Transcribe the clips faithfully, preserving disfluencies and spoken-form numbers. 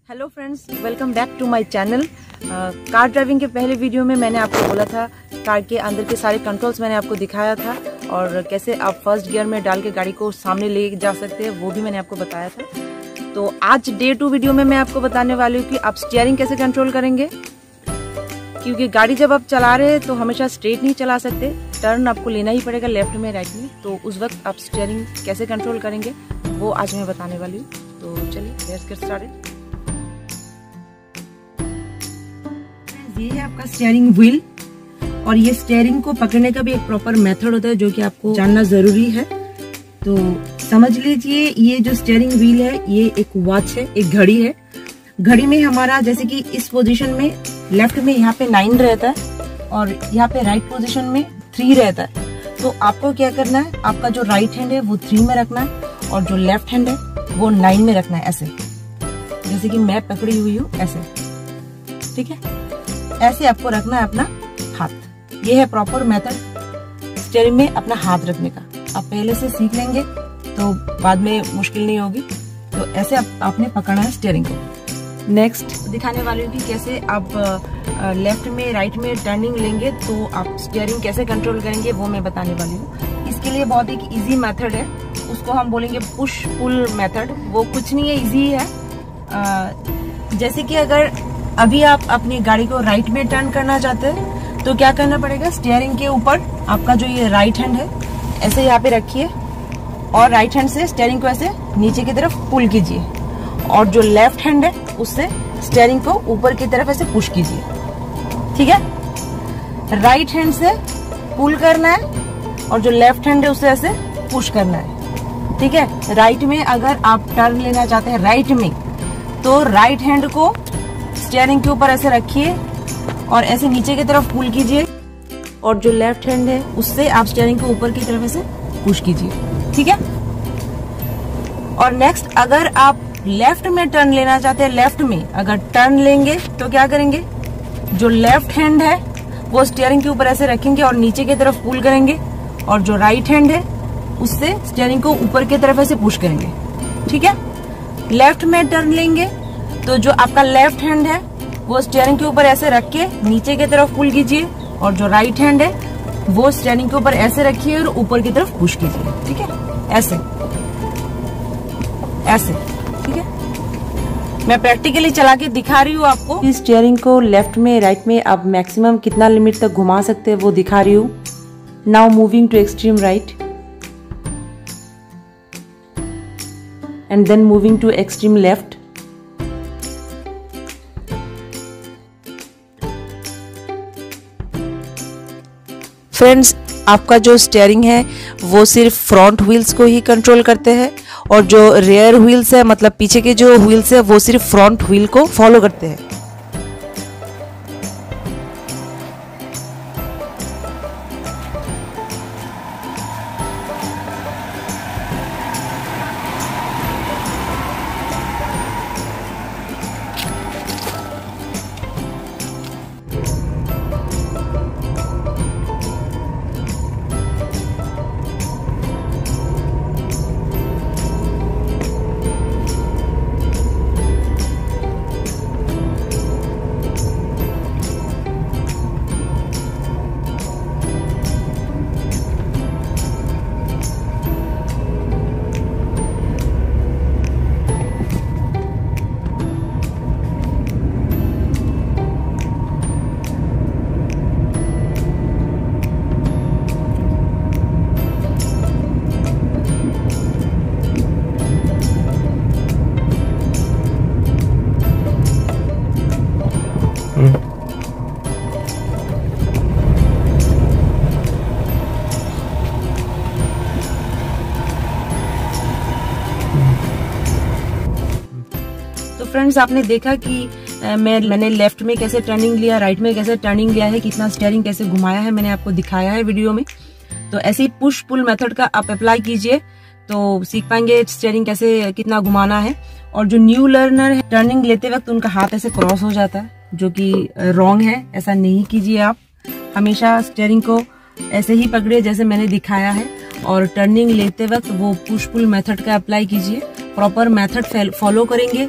Hello friends, welcome back to my channel. Car driving के पहले video में मैंने आपको बोला था कार के अंदर के सारे कंट्रोल्स मैंने आपको दिखाया था और कैसे आप फर्स्ट गियर में डाल के गाड़ी को सामने ले जा सकते हैं वो भी मैंने आपको बताया था। तो आज डे टू वीडियो में मैं आपको बताने वाली हूँ कि आप स्टीयरिंग कैसे कंट्रोल करेंगे, क्योंकि गाड़ी जब आप चला रहे हैं तो हमेशा स्ट्रेट नहीं चला सकते, टर्न आपको लेना ही पड़ेगा लेफ्ट में राइट में। तो उस वक्त आप स्टीयरिंग कैसे कंट्रोल करेंगे वो आज मैं बताने वाली हूँ। तो चलिए लेट्स गेट स्टार्टेड। ये है आपका स्टीयरिंग व्हील और ये स्टीयरिंग को पकड़ने का भी एक प्रॉपर मेथड होता है जो कि आपको जानना जरूरी है। तो समझ लीजिए, ये जो स्टीयरिंग व्हील है ये एक वॉच है, एक घड़ी है। घड़ी में हमारा जैसे कि इस पोजीशन में लेफ्ट में यहाँ पे नाइन रहता है और यहाँ पे राइट पोजीशन में थ्री रहता है। तो आपको क्या करना है, आपका जो राइट हैंड है वो थ्री में रखना है और जो लेफ्ट हैंड है वो नाइन में रखना है, ऐसे जैसे कि मैं पकड़ी हुई हूँ ऐसे, ठीक है। ऐसे आपको रखना है अपना हाथ। ये है प्रॉपर मेथड स्टीयरिंग में अपना हाथ रखने का। आप पहले से सीख लेंगे तो बाद में मुश्किल नहीं होगी। तो ऐसे आप, आपने पकड़ना है स्टीयरिंग को। नेक्स्ट दिखाने वाली हूँ कि कैसे आप लेफ्ट में राइट में टर्निंग लेंगे तो आप स्टीयरिंग कैसे कंट्रोल करेंगे वो मैं बताने वाली हूँ। इसके लिए बहुत एक इजी मेथड है, उसको हम बोलेंगे पुश पुल मेथड। वो कुछ नहीं है, इजी है। आ, जैसे कि अगर अभी आप अपनी गाड़ी को राइट में टर्न करना चाहते हैं तो क्या करना पड़ेगा, स्टीयरिंग के ऊपर आपका जो ये राइट हैंड है ऐसे यहाँ पे रखिए और राइट हैंड से स्टीयरिंग को ऐसे नीचे की तरफ पुल कीजिए और जो लेफ्ट हैंड है उससे स्टीयरिंग को ऊपर की तरफ ऐसे पुश कीजिए, ठीक है। राइट हैंड से पुल करना है और जो लेफ्ट हैंड है उससे ऐसे पुश करना है, ठीक है। राइट में अगर आप टर्न लेना चाहते हैं राइट में तो राइट हैंड को स्टीयरिंग के ऊपर ऐसे रखिए और ऐसे नीचे की तरफ पुल कीजिए और जो लेफ्ट हैंड है उससे आप स्टीयरिंग को ऊपर की तरफ ऐसे पुश कीजिए, ठीक है। और नेक्स्ट अगर आप लेफ्ट में टर्न लेना चाहते हैं, लेफ्ट में अगर टर्न लेंगे तो क्या करेंगे, जो लेफ्ट हैंड है वो स्टीयरिंग के ऊपर ऐसे रखेंगे और नीचे की तरफ पुल करेंगे और जो राइट हैंड है उससे स्टीयरिंग को ऊपर की तरफ ऐसे पुश करेंगे, ठीक है। लेफ्ट में टर्न लेंगे तो जो आपका लेफ्ट हैंड है वो स्टीयरिंग के ऊपर ऐसे रख के नीचे की तरफ पुल कीजिए और जो राइट हैंड है वो स्टीयरिंग के ऊपर ऐसे रखिए और ऊपर की तरफ पुश कीजिए, ठीक है। ऐसे ऐसे, ठीक है। मैं प्रैक्टिकली चला के दिखा रही हूँ आपको। इस स्टीयरिंग को लेफ्ट में राइट में आप मैक्सिमम कितना लिमिट तक घुमा सकते हैं वो दिखा रही हूँ। Now moving to extreme right and then moving to extreme left. Friends, आपका जो स्टीयरिंग है वो सिर्फ फ्रंट व्हील्स को ही कंट्रोल करते हैं और जो रियर व्हील्स है मतलब पीछे के जो व्हील्स है वो सिर्फ फ्रंट व्हील को फॉलो करते हैं। तो फ्रेंड्स, आपने देखा कि आ, मैं मैंने लेफ्ट में कैसे टर्निंग लिया, राइट में कैसे टर्निंग लिया है, कितना स्टीयरिंग कैसे घुमाया है, मैंने आपको दिखाया है वीडियो में। तो ऐसे ही पुश पुल मेथड का आप अप्लाई कीजिए तो सीख पाएंगे स्टीयरिंग कैसे कितना घुमाना है। और जो न्यू लर्नर है टर्निंग लेते वक्त उनका हाथ ऐसे क्रॉस हो जाता है जो कि रॉन्ग है, ऐसा नहीं कीजिए। आप हमेशा स्टीयरिंग को ऐसे ही पकड़िए जैसे मैंने दिखाया है और टर्निंग लेते वक्त वो पुश पुल मेथड का अप्लाई कीजिए। प्रॉपर मेथड फॉलो करेंगे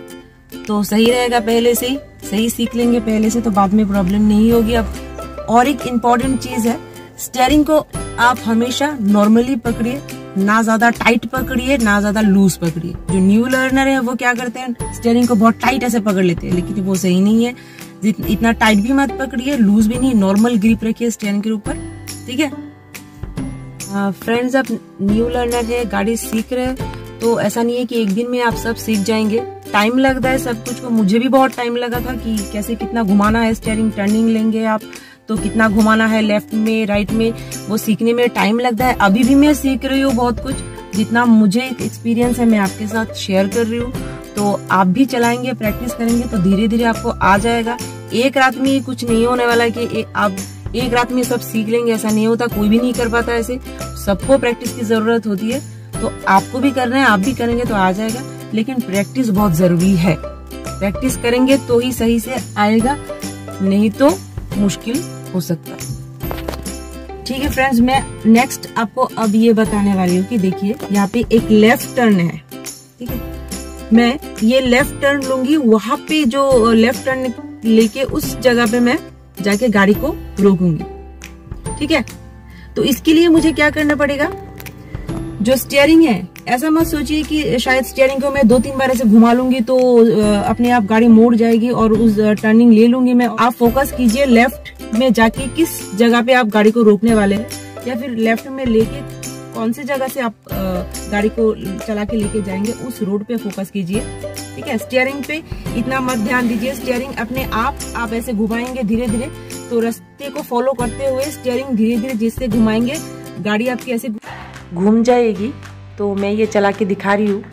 तो सही रहेगा, पहले से ही सही सीख लेंगे पहले से, तो बाद में प्रॉब्लम नहीं होगी। अब और एक इम्पॉर्टेंट चीज है, स्टीयरिंग को आप हमेशा नॉर्मली पकड़िए, ना ज्यादा टाइट पकड़िए ना ज्यादा लूज पकड़िए। जो न्यू लर्नर है वो क्या करते हैं, स्टीयरिंग को बहुत टाइट ऐसे पकड़ लेते हैं, लेकिन वो सही नहीं है। इतना टाइट भी मत पकड़िए, लूज भी नहीं, नॉर्मल ग्रिप रखिए स्टीयरिंग के ऊपर, ठीक है। फ्रेंड्स, आप न्यू लर्नर है, गाड़ी सीख रहे हैं, तो ऐसा नहीं है कि एक दिन में आप सब सीख जाएंगे। टाइम लगता है सब कुछ को। मुझे भी बहुत टाइम लगा था कि कैसे कितना घुमाना है स्टीयरिंग, टर्निंग लेंगे आप तो कितना घुमाना है लेफ्ट में राइट में, वो सीखने में टाइम लगता है। अभी भी मैं सीख रही हूँ बहुत कुछ, जितना मुझे एक्सपीरियंस है मैं आपके साथ शेयर कर रही हूँ। तो आप भी चलाएंगे, प्रैक्टिस करेंगे तो धीरे धीरे आपको आ जाएगा। एक रात में ये कुछ नहीं होने वाला है कि ए, आप एक रात में सब सीख लेंगे, ऐसा नहीं होता। कोई भी नहीं कर पाता ऐसे, सबको प्रैक्टिस की जरूरत होती है। तो आपको भी करना है, आप भी करेंगे तो आ जाएगा, लेकिन प्रैक्टिस बहुत जरूरी है। प्रैक्टिस करेंगे तो ही सही से आएगा, नहीं तो मुश्किल हो सकता है। ठीक है फ्रेंड्स, मैं नेक्स्ट आपको अब ये बताने वाली हूँ कि देखिए यहाँ पे एक लेफ्ट टर्न है, ठीक है। मैं ये लेफ्ट टर्न लूंगी, वहां पे जो लेफ्ट टर्न लेके उस जगह पे मैं जाके गाड़ी को रोकूंगी, ठीक है। तो इसके लिए मुझे क्या करना पड़ेगा, जो स्टीयरिंग है, ऐसा मत सोचिए कि शायद स्टीयरिंग को मैं दो तीन बार ऐसे घुमा लूंगी तो अपने आप गाड़ी मोड़ जाएगी और उस टर्निंग ले लूंगी मैं। आप फोकस कीजिए लेफ्ट में जाके किस जगह पे आप गाड़ी को रोकने वाले हैं, या फिर लेफ्ट में लेके कौन सी जगह से आप गाड़ी को चला के लेके जाएंगे, उस रोड पे फोकस कीजिए, ठीक है। स्टीयरिंग पे इतना मत ध्यान दीजिए, स्टीयरिंग अपने आप आप ऐसे घुमाएंगे धीरे धीरे, तो रास्ते को फॉलो करते हुए स्टीयरिंग धीरे धीरे जिससे घुमाएंगे गाड़ी आपकी ऐसे घूम जाएगी। तो मैं ये चला के दिखा रही हूँ।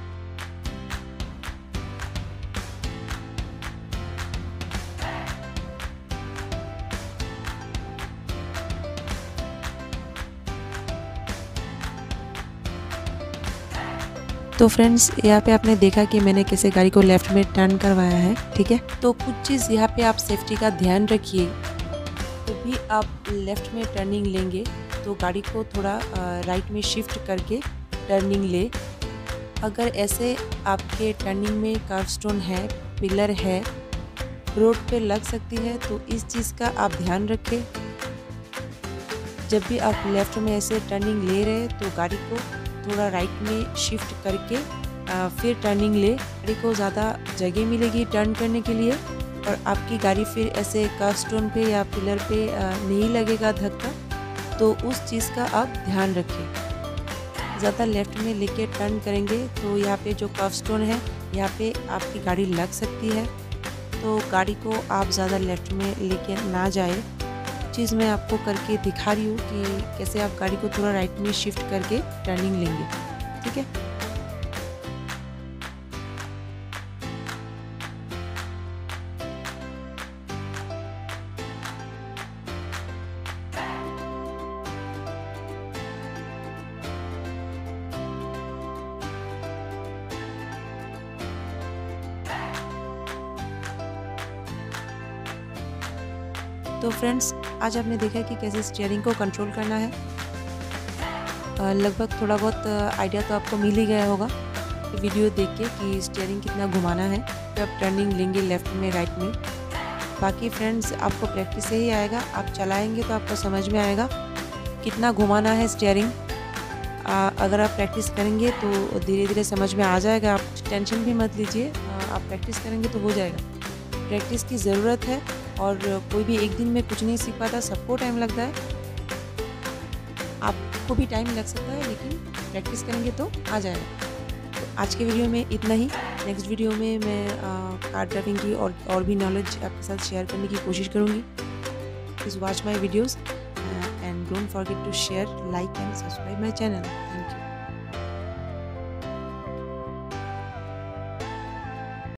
तो फ्रेंड्स, यहाँ पे आपने देखा कि मैंने कैसे गाड़ी को लेफ्ट में टर्न करवाया है, ठीक है। तो कुछ चीज़ यहाँ पे आप सेफ्टी का ध्यान रखिए। तो भी आप लेफ्ट में टर्निंग लेंगे तो गाड़ी को थोड़ा राइट में शिफ्ट करके टर्निंग ले। अगर ऐसे आपके टर्निंग में कर्व स्टोन है, पिलर है, रोड पे लग सकती है, तो इस चीज़ का आप ध्यान रखें। जब भी आप लेफ्ट में ऐसे टर्निंग ले रहे हैं तो गाड़ी को थोड़ा राइट में शिफ्ट करके आ, फिर टर्निंग ले। गाड़ी को ज़्यादा जगह मिलेगी टर्न करने के लिए, और आपकी गाड़ी फिर ऐसे कर्व स्टोन पे या पिलर पे आ, नहीं लगेगा धक्का। तो उस चीज़ का आप ध्यान रखें। ज़्यादा लेफ्ट में लेके टर्न करेंगे तो यहाँ पे जो कर्व स्टोन है यहाँ पे आपकी गाड़ी लग सकती है। तो गाड़ी को आप ज़्यादा लेफ्ट में लेके ना जाए। चीज़ मैं आपको करके दिखा रही हूँ कि कैसे आप गाड़ी को थोड़ा राइट में शिफ्ट करके टर्निंग लेंगे, ठीक है। तो फ्रेंड्स, आज आपने देखा कि कैसे स्टीयरिंग को कंट्रोल करना है। लगभग थोड़ा बहुत आइडिया तो आपको मिल ही गया होगा वीडियो देख के कि स्टीयरिंग कितना घुमाना है जब टर्निंग लेंगे लेफ्ट में राइट में। बाकी फ्रेंड्स, आपको प्रैक्टिस से ही आएगा, आप चलाएंगे तो आपको समझ में आएगा कितना घुमाना है स्टीयरिंग। अगर आप प्रैक्टिस करेंगे तो धीरे धीरे समझ में आ जाएगा। आप टेंशन भी मत लीजिए, आप प्रैक्टिस करेंगे तो हो जाएगा। प्रैक्टिस की ज़रूरत है, और कोई भी एक दिन में कुछ नहीं सीख पाता, सबको टाइम लगता है। आपको भी टाइम लग सकता है, लेकिन प्रैक्टिस करेंगे तो आ जाएगा। तो आज के वीडियो में इतना ही। नेक्स्ट वीडियो में मैं कार ड्राइविंग की और और भी नॉलेज आपके साथ शेयर करने की कोशिश करूँगी। Please watch my videos and don't forget to share, like and subscribe my channel. Thank you.